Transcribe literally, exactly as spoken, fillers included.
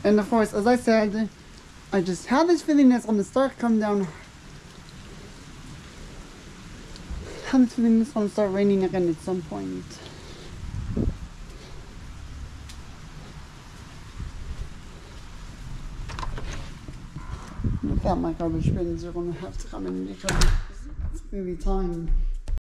And of course, as I said, I just have this feeling that's going to start coming down. I have this feeling it's going to start raining again at some point. I thought my garbage bins are going to have to come in because it's going to be time.